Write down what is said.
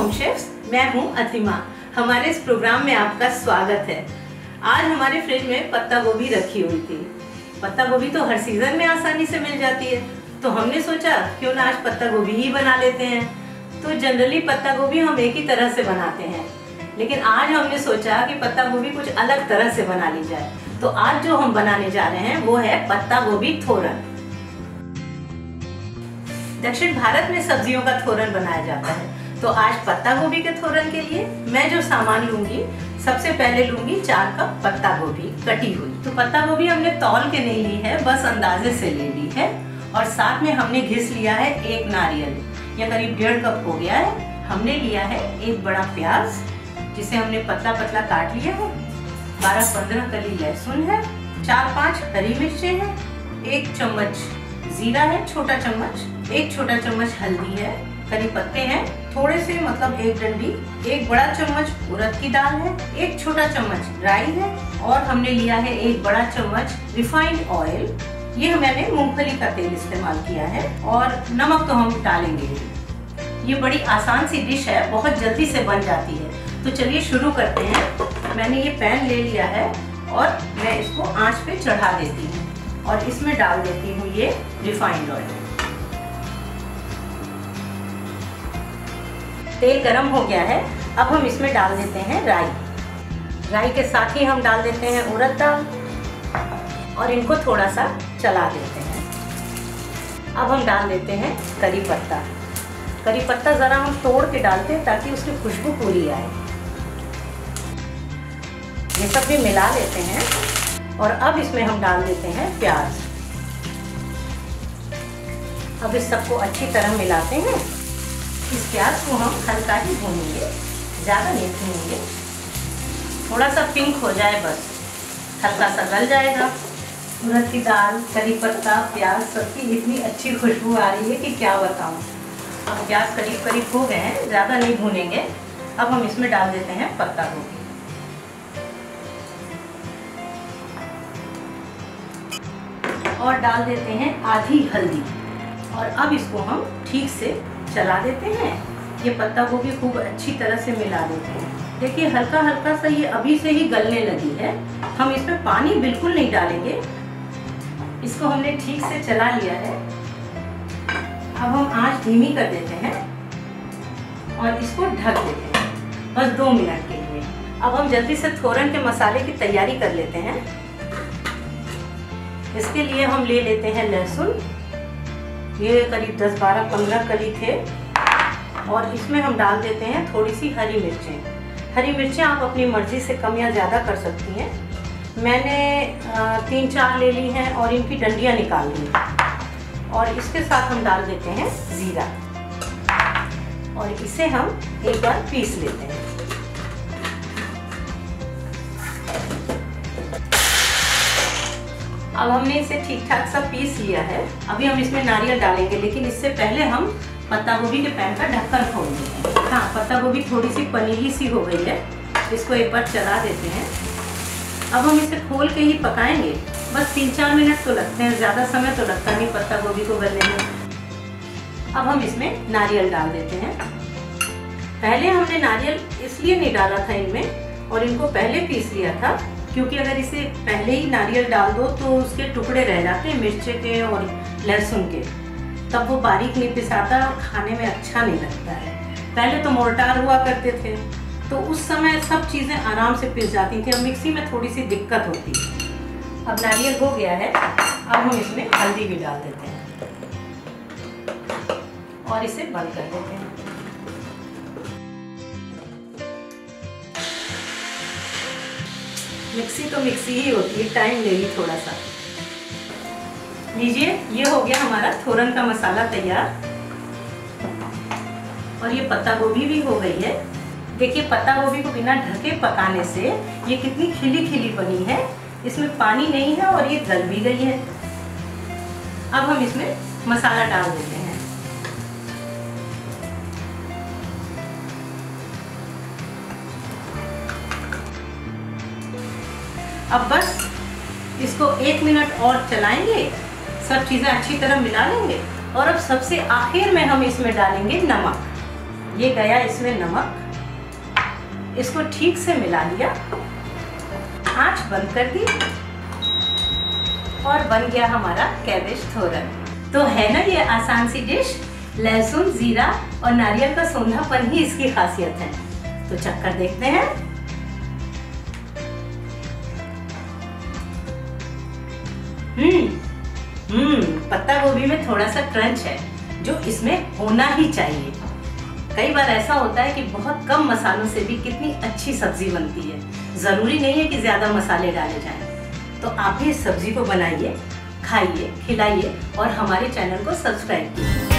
Home chefs, मैं हूं अतिमा। हमारे इस प्रोग्राम में आपका स्वागत है। आज हमारे फ्रिज में पत्ता गोभी रखी हुई थी। पत्ता गोभी तो हर सीजन में आसानी से मिल जाती है, तो हमने सोचा क्यों ना आज पत्ता गोभी ही बना लेते हैं। तो जनरली पत्ता गोभी हम एक ही तरह से बनाते हैं, लेकिन आज हमने सोचा कि पत्ता गोभी कुछ अलग तरह से बना ली जाए। तो आज जो हम बनाने जा रहे हैं वो है पत्ता गोभी थोरन। दक्षिण भारत में सब्जियों का थोरन बनाया जाता है, तो आज पत्ता गोभी के थोरन के लिए मैं जो सामान लूंगी, सबसे पहले लूंगी 4 कप पत्ता गोभी कटी हुई। तो पत्ता गोभी हमने तौल के नहीं ली है, बस अंदाजे से ले ली है। और साथ में हमने घिस लिया है 1 नारियल, या करीब 1.5 कप हो गया है। हमने लिया है 1 बड़ा प्याज, जिसे हमने पतला पतला काट लिया है। 12-15 कली लहसुन है, 4-5 हरी मिर्चें हैं, 1 चम्मच जीरा है छोटा चम्मच, 1 छोटा चम्मच हल्दी है, करी पत्ते हैं थोड़े से, मतलब 1 डंडी, 1 बड़ा चम्मच उड़द की दाल है, 1 छोटा चम्मच राई है, और हमने लिया है 1 बड़ा चम्मच रिफाइंड ऑयल। ये मैंने मूंगफली का तेल इस्तेमाल किया है, और नमक तो हम डालेंगे। ये बड़ी आसान सी डिश है, बहुत जल्दी से बन जाती है। तो चलिए शुरू करते हैं। मैंने ये पैन ले लिया है और मैं इसको आंच पे चढ़ा देती हूँ, और इसमें डाल देती हूँ ये रिफाइंड ऑयल। तेल गरम हो गया है, अब हम इसमें डाल देते हैं राई। राई के साथ ही हम डाल देते हैं उड़द दाल, और इनको थोड़ा सा चला देते हैं। अब हम डाल देते हैं करी पत्ता। करी पत्ता ज़रा हम तोड़ के डालते हैं ताकि उसकी खुशबू पूरी आए। ये सब भी मिला लेते हैं, और अब इसमें हम डाल देते हैं प्याज। अब इस सबको अच्छी तरह मिलाते हैं। इस प्याज को हम हल्का ही भूनेंगे, ज़्यादा नहीं भूनेंगे, थोड़ा सा पिंक हो जाए बस, हल्का सा गल जाएगा। उड़द की दाल, करी पत्ता, प्याज सबकी इतनी अच्छी खुशबू आ रही है कि क्या बताऊं। अब प्याज करीब करीब हो गए हैं, ज़्यादा नहीं भूनेंगे। अब हम इसमें डाल देते हैं पत्ता गोभी, और डाल देते हैं आधी हल्दी, और अब इसको हम ठीक से चला देते हैं। ये पत्ता गोभी खूब अच्छी तरह से मिला देते हैं। देखिए हल्का हल्का सा ये अभी से ही गलने लगी है। हम इसमें पानी बिल्कुल नहीं डालेंगे, इसको हमने ठीक से चला लिया है। अब हम आंच धीमी कर देते हैं और इसको ढक देते हैं बस 2 मिनट के लिए। अब हम जल्दी से थोरन के मसाले की तैयारी कर लेते हैं। इसके लिए हम ले लेते हैं लहसुन, ये करीब 10-12-15 कली थे, और इसमें हम डाल देते हैं थोड़ी सी हरी मिर्चें। हरी मिर्चें आप अपनी मर्ज़ी से कम या ज़्यादा कर सकती हैं। मैंने 3-4 ले ली हैं और इनकी डंडियाँ निकाल ली। और इसके साथ हम डाल देते हैं ज़ीरा, और इसे हम एक बार पीस लेते हैं। अब हमने इसे ठीक ठाक सा पीस लिया है। अभी हम इसमें नारियल डालेंगे, लेकिन इससे पहले हम पत्ता गोभी के पैन का ढक्कन खोल देंगे। हाँ, पत्ता गोभी थोड़ी सी पनीली सी हो गई है, इसको एक बार चला देते हैं। अब हम इसे खोल के ही पकाएंगे, बस 3-4 मिनट तो लगते हैं, ज़्यादा समय तो लगता नहीं पत्ता गोभी को गलने में। अब हम इसमें नारियल डाल देते हैं। पहले हमने नारियल इसलिए नहीं डाला था इनमें, और इनको पहले पीस लिया था, क्योंकि अगर इसे पहले ही नारियल डाल दो तो उसके टुकड़े रह जाते हैं मिर्चे के और लहसुन के, तब वो बारीक नहीं पिसाता और खाने में अच्छा नहीं लगता है। पहले तो मोर्टार हुआ करते थे, तो उस समय सब चीज़ें आराम से पिस जाती थी, अब मिक्सी में थोड़ी सी दिक्कत होती है। अब नारियल हो गया है, अब हम इसमें हल्दी भी डाल देते हैं और इसे बंद कर देते हैं। मिक्सी तो मिक्सी ही होती है, टाइम लेगी थोड़ा सा। लीजिए, ये हो गया हमारा थोरन का मसाला तैयार, और ये पत्ता गोभी भी हो गई है। देखिए पत्ता गोभी को बिना ढके पकाने से ये कितनी खिली खिली बनी है, इसमें पानी नहीं है और ये गल भी गई है। अब हम इसमें मसाला डाल देते हैं। अब बस इसको 1 मिनट और चलाएंगे, सब चीज़ें अच्छी तरह मिला लेंगे, और अब सबसे आखिर में हम इसमें डालेंगे नमक। ये गया इसमें नमक, इसको ठीक से मिला लिया, आंच बंद कर दी और बन गया हमारा कैबेज थोरन। तो है ना ये आसान सी डिश। लहसुन, जीरा और नारियल का सोंधापन ही इसकी खासियत है। तो चक्कर देखते हैं। पत्ता गोभी में थोड़ा सा क्रंच है जो इसमें होना ही चाहिए। कई बार ऐसा होता है कि बहुत कम मसालों से भी कितनी अच्छी सब्जी बनती है। जरूरी नहीं है कि ज्यादा मसाले डाले जाएं। तो आप भी इस सब्जी को बनाइए, खाइए, खिलाइए और हमारे चैनल को सब्सक्राइब कीजिए।